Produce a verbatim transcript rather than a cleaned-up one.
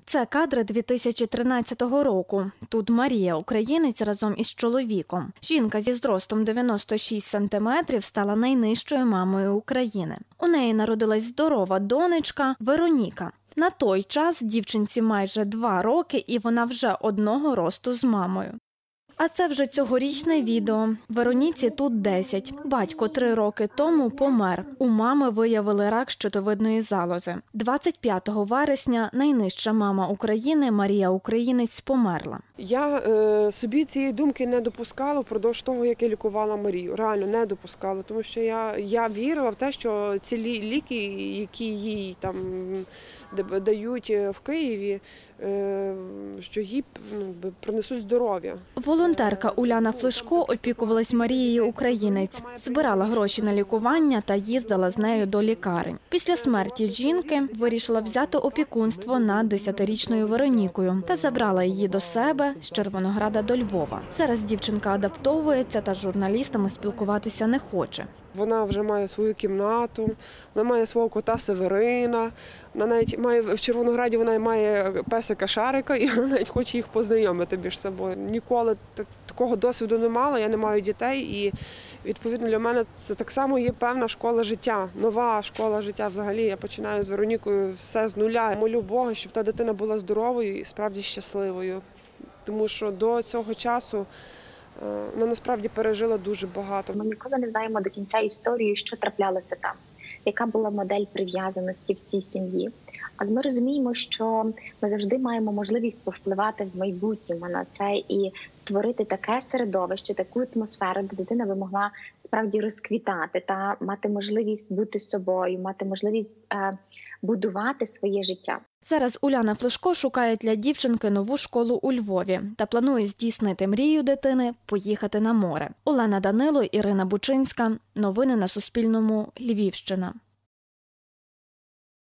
Це кадри дві тисячі тринадцятого року. Тут Марія, українець, разом із чоловіком. Жінка зі зростом дев'яносто шість сантиметрів стала найнижчою мамою України. У неї народилась здорова донечка Вероніка. На той час дівчинці майже два роки, і вона вже одного росту з мамою. А це вже цьогорічне відео. Вероніці тут десять. Батько три роки тому помер. У мами виявили рак щитовидної залози. двадцять п'ятого вересня найнижча мама України Марія Українець померла. Я е, собі цієї думки не допускала впродовж того, як я лікувала Марію. Реально не допускала, тому що я, я вірила в те, що ці ліки, які їй там дають в Києві, е, що їй ну, принесуть здоров'я. Волонтерка Уляна Флешко опікувалась Марією Українець. Збирала гроші на лікування та їздила з нею до лікарень. Після смерті жінки вирішила взяти опікунство над десятирічною Веронікою та забрала її до себе з Червонограда до Львова. Зараз дівчинка адаптовується та з журналістами спілкуватися не хоче. Вона вже має свою кімнату, вона має свого кота Северина, вона навіть має в Червонограді вона має песика Шарика, і вона навіть хоче їх познайомити між собою. Ніколи такого досвіду не мала, я не маю дітей, і відповідно для мене це так само є певна школа життя, нова школа життя взагалі. Я починаю з Веронікою все з нуля. Молю Бога, щоб та дитина була здоровою і справді щасливою, тому що до цього часу вона насправді пережила дуже багато. Ми ніколи не знаємо до кінця історію, що траплялося там, яка була модель прив'язаності в цій сім'ї. Але ми розуміємо, що ми завжди маємо можливість повпливати в майбутньому на це і створити таке середовище, таку атмосферу, де дитина би могла справді розквітати та мати можливість бути собою, мати можливість е, будувати своє життя. Зараз Уляна Флешко шукає для дівчинки нову школу у Львові та планує здійснити мрію дитини – поїхати на море. Олена Данило, Ірина Бучинська. Новини на Суспільному. Львівщина.